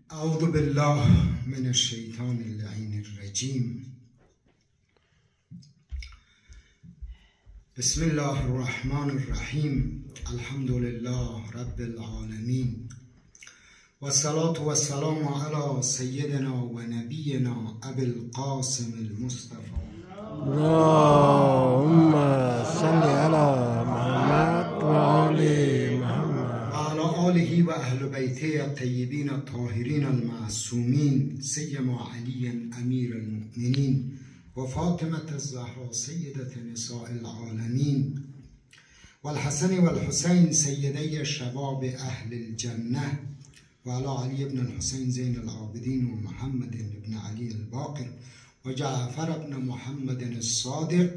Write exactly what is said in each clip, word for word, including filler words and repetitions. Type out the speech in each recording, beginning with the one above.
اعوذ بالله من الشیطان اللعین الرجیم. بسم الله الرحمن الرحیم. الحمد لله رب العالمین و الصلاة و السلام علی سیدنا و نبینا ابی القاسم المصطفى. اللهم صل على محمد و آل محمد و علی آله و اهل بیته الطیبین الطاهرین المعصومین، سیما علی امیر المؤمنین و فاطمة الزهرا سیدة نساء العالمین و الحسن و الحسین سیدی شباب اهل الجنه و علی علی ابن الحسین زین العابدین و محمد ابن علی الباقر و جعفر ابن محمد الصادق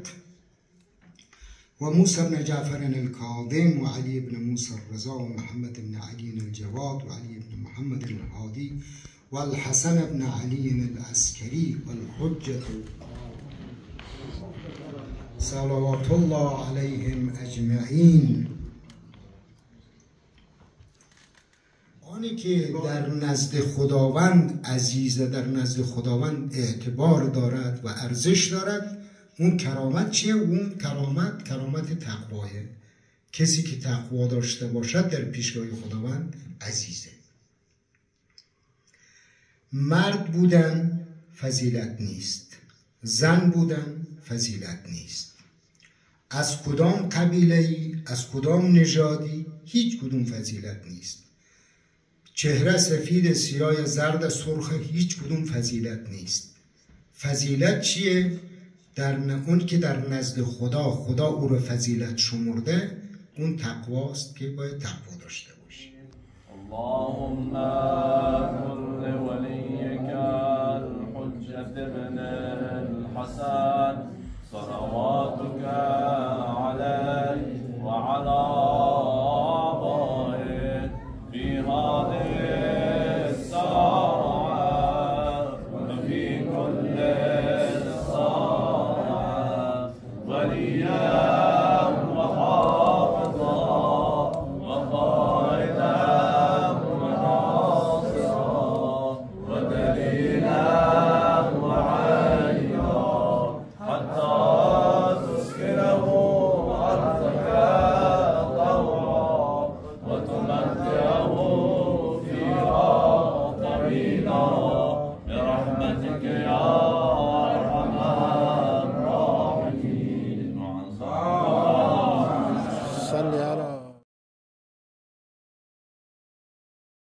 و موسی ابن جعفر الكاظم و علی ابن موسی الرضا و محمد ابن علی الجواد و علی ابن محمد الهادی و الحسن ابن علی العسکری و الحجة صلوات الله علیهم اجمعین. آنی که در نزد خداوند عزیزه، در نزد خداوند اعتبار دارد و ارزش دارد، اون کرامت چیه؟ اون کرامت کرامت تقوایه. کسی که تقوا داشته باشد در پیشگاه خداوند عزیزه. مرد بودن فضیلت نیست، زن بودن فضیلت نیست. از کدام قبیله ای، از کدام نژادی، هیچ کدوم فضیلت نیست. چهره سفید، سیاه، زرد، سرخ، هیچ کدوم فضیلت نیست. فضیلت چیه؟ در اون که در نزد خدا خدا او رو فضیلت شمرده، اون تقواست که باید تقوا داشته باشی. اللهم كن وليك الحجة بن الحسن صلواتك عليه وعلى